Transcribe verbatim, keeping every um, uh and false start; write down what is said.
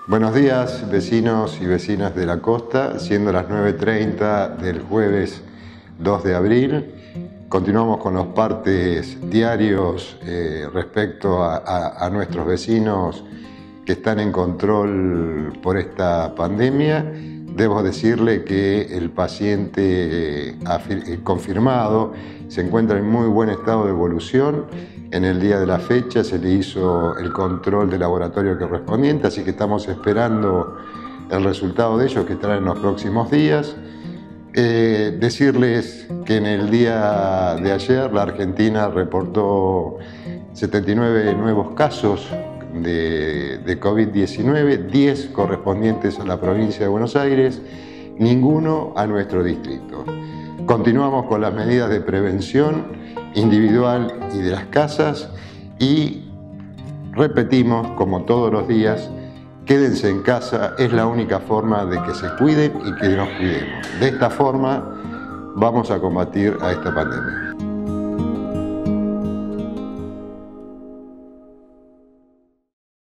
Buenos días, vecinos y vecinas de la costa, siendo las nueve treinta del jueves dos de abril. Continuamos con los partes diarios eh, respecto a, a, a nuestros vecinos que están en control por esta pandemia. Debo decirle que el paciente eh, confirmado se encuentra en muy buen estado de evolución. En el día de la fecha se le hizo el control de laboratorio correspondiente, así que estamos esperando el resultado de ello, que estará en los próximos días. Eh, decirles que en el día de ayer la Argentina reportó setenta y nueve nuevos casos de, de COVID diecinueve, diez correspondientes a la provincia de Buenos Aires, ninguno a nuestro distrito. Continuamos con las medidas de prevención individual y de las casas y repetimos, como todos los días, quédense en casa, es la única forma de que se cuiden y que nos cuidemos. De esta forma vamos a combatir a esta pandemia.